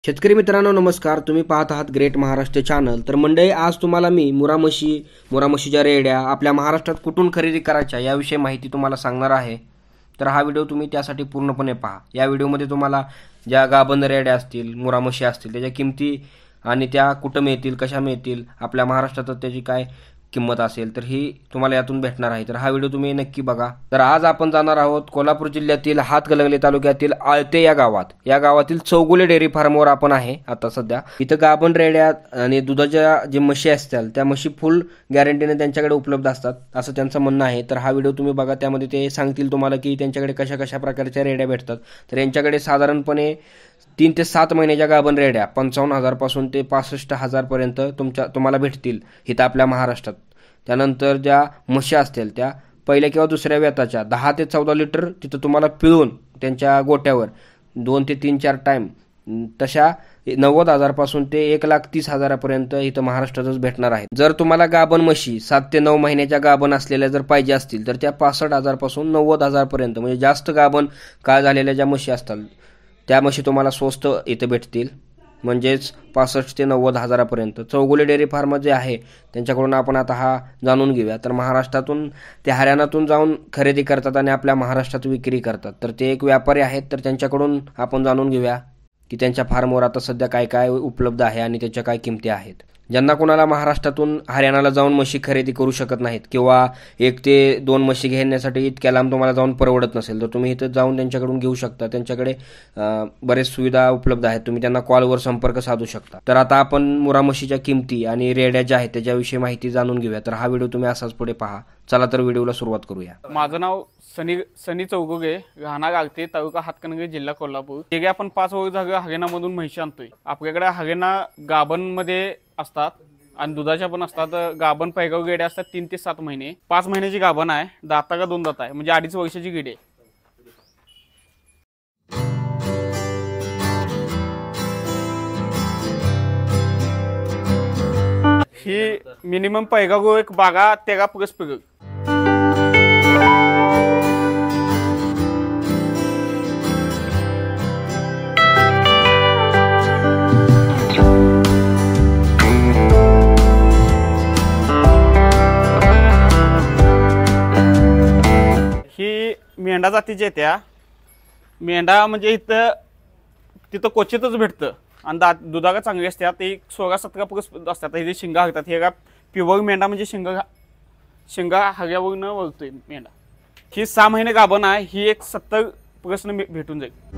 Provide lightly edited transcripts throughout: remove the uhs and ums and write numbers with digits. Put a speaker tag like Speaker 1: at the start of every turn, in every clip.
Speaker 1: शेतकरी मित्रांनो नमस्कार. तुम्ही पाहत आहात ग्रेट महाराष्ट्र चॅनल. तर मंडळी, आज तुम्हाला मी मुरामशीच्या रेड्या आपल्या महाराष्ट्रात कुठून खरेदी करायच्या याविषयी माहिती तुम्हाला सांगणार आहे. तर हा व्हिडिओ तुम्ही त्यासाठी पूर्णपणे पहा. या व्हिडिओमध्ये तुम्हाला ज्या गाभण रेड्या असतील, मुरामशी असतील, त्याच्या किमती आणि त्या कुठं मिळतील, कशा मिळतील, आपल्या महाराष्ट्रात त्याची काय किंमत असेल तर ही तुम्हाला यातून भेटणार आहे. तर हा व्हिडिओ तुम्ही नक्की बघा. तर आज आपण जाणार आहोत कोल्हापूर जिल्ह्यातील हातकणंगले तालुक्यातील आळते या गावातील चौगुले डेअरी फार्मवर आपण आहे आता सध्या. इथं गाभण रेड्या आणि दुधाच्या जे म्हशी असतील त्या म्हशी फुल गॅरंटीने त्यांच्याकडे उपलब्ध असतात असं त्यांचं म्हणणं आहे. तर हा व्हिडिओ तुम्ही बघा. त्यामध्ये ते सांगतील तुम्हाला की त्यांच्याकडे कशा कशा प्रकारच्या रेड्या भेटतात. तर यांच्याकडे साधारणपणे 3 ते 7 महिन्याच्या गाभण रेड्या 55,000 पासून ते 65,000 पर्यंत तुम्हाला भेटतील इथं आपल्या महाराष्ट्रात. त्यानंतर ज्या म्हशी असतील त्या पहिल्या किंवा दुसऱ्या वेताच्या 10 ते 14 लिटर तिथं तुम्हाला पिळून त्यांच्या गोट्यावर 2 ते 3-4 टाईम तशा 90,000 पासून ते 1,30,000 पर्यंत इथं महाराष्ट्रातच भेटणार आहेत. जर तुम्हाला गाभण म्हशी 7 ते 9 महिन्याच्या गाभण असलेल्या जर पाहिजे असतील तर त्या 65,000 पासून 90,000 पर्यंत, म्हणजे जास्त गाभण काळ झालेल्या ज्या म्हशी असतात त्या म्हशी तुम्हाला स्वस्त इथे भेटतील, म्हणजेच 65 ते 90,000पर्यंत. चौगुले डेअरी फार्म जे आहे त्यांच्याकडून आपण आता हा जाणून घेऊया. तर महाराष्ट्रातून ते हरियाणातून जाऊन खरेदी करतात आणि आपल्या महाराष्ट्रात विक्री करतात. तर ते एक व्यापारी आहेत. तर त्यांच्याकडून आपण जाणून घेऊया की त्यांच्या फार्मवर आता सध्या काय काय उपलब्ध आहे आणि त्याच्या काय किमती आहेत. ज्यांना कोणाला महाराष्ट्रातून हरियाणाला जाऊन म्हशी खरेदी करू शकत नाहीत किंवा 1 ते 2 म्हशी घेण्यासाठी इतक्या लांब तुम्हाला जाऊन परवडत नसेल तर तुम्ही इथं जाऊन त्यांच्याकडून घेऊ शकता. त्यांच्याकडे बरेच सुविधा उपलब्ध आहेत. तुम्ही त्यांना कॉलवर संपर्क साधू शकता. तर आता आपण मुरामशीच्या किमती आणि रेड्या ज्या आहेत त्याच्याविषयी माहिती जाणून घेऊया. तर हा व्हिडिओ तुम्ही असाच पुढे पहा. चला तर व्हिडिओला सुरुवात करूया.
Speaker 2: माझं नाव सनी चौगुले, राहणार आळते, तालुका हातकणंगले, जिल्हा कोल्हापूर. हे आपण 5 वर्ष झालं हरियाणामधून म्हशी आणतोय. आपल्याकडे हरियाणा गाभणमध्ये असतात आणि दुधाच्या पण असतात. गाभण पैगाव गेडे असतात 3 ते 7 महिने. 5 महिन्याची गाभण आहे, दाताला 2 दात आहे, म्हणजे 2.5 वर्षाची गेडी आहे. ही मिनिमम पैगाव एक बागा 13 प्लस पिगं. ही मेंढा जातीची आहे. त्या मेंढा म्हणजे तिथं क्वचितच भेटतं आणि दुधाला चांगली असतात. ते 16-17 प्लस असतात. हे शिंगा हगतात. हे का प्युअर मेंढा म्हणजे शिंगा हग्यावरून वळतोय मेंढा. ही 6 महिने गाभण आहे. ही एक 70 प्लस भेटून जाईल.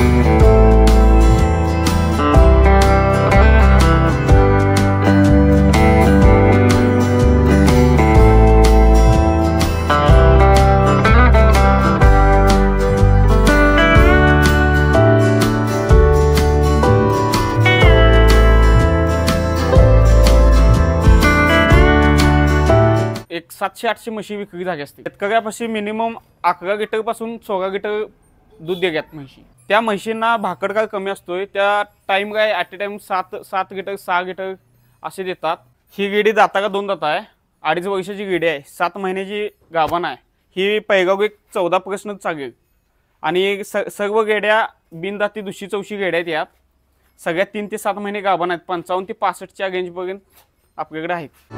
Speaker 2: एक 700-800 म्हशी विक्री झाली असते. शेतकऱ्यापाशी मिनिमम 11 लिटर पासून 16 लिटर दूध देतात म्हशी. त्या म्हशींना भाकड काय कमी असतोय, त्या टाइम काय at a time 7 litre 6 litre असे देतात. ही गेडी दाताला 2 दात आहे, 2.5 वर्षाची गेडी आहे, 7 महिन्याची गाभण आहे. ही पैगाव एक 14 प्लसनच चालेल. आणि सर्व गेड्या बिनदाती दुसरी चौशी गेड्या आहेत. यात सगळ्यात 3 ते 7 महिने गाभण आहेत. 55 ते 65च्या रेंजपर्यंत आपल्याकडे आहेत.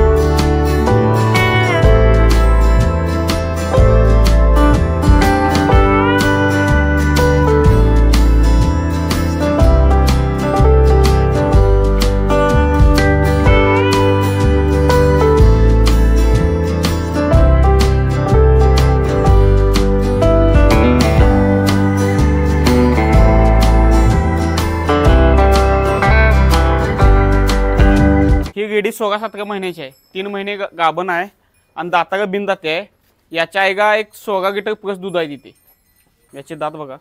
Speaker 2: ही गेडी 16-17 महिन्याची आहे. 3 महिने गाभण आहे आणि दाताला बिनदाती आहे. याच्या आईगा एक 16 लिटर प्लस दूध आहे तिथे. याचे दात बघा,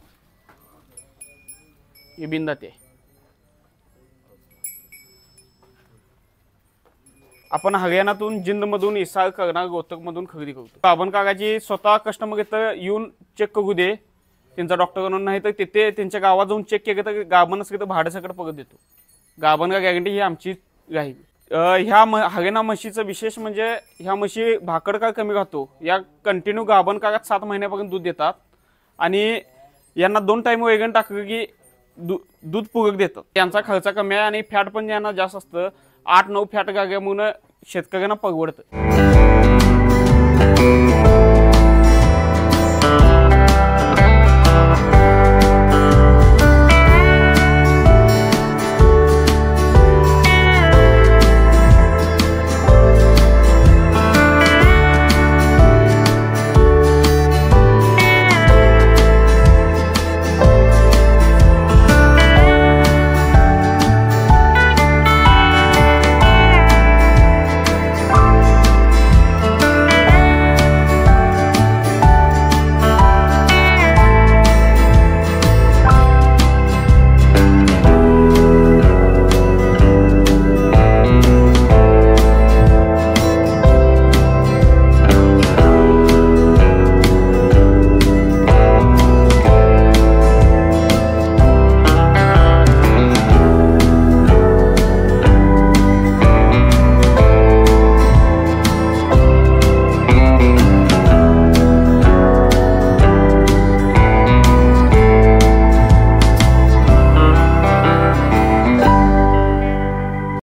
Speaker 2: हे बिनदाती आहे. आपण हरियाणातून, जिंदमधून, इसाळ, कर्नाल, गोतकमधून खरेदी करतो. गाभण कागाची स्वतः कस्टमर इथं येऊन चेक करू दे त्यांचा डॉक्टरकडून, नाही तर तिथे त्यांच्या गावात जाऊन चेक केलं तर गाभण असलं तर भाडं सकट परत देतो. गाभण का गॅरंटी ही आमची राहील. ह्या हरियाणा म्हशीचं विशेष म्हणजे ह्या म्हशी भाकड काळ कमी राहतो. या कंटिन्यू गाभण काळात 7 महिन्यापर्यंत दूध देतात आणि यांना 2 टाइम वैगण टाकलं की दूध पूरक देतात. त्यांचा खर्च कमी आहे आणि फॅट पण यांना जास्त असतं. 8-9 फॅट गाग्यामुळे शेतकऱ्यांना परवडतं.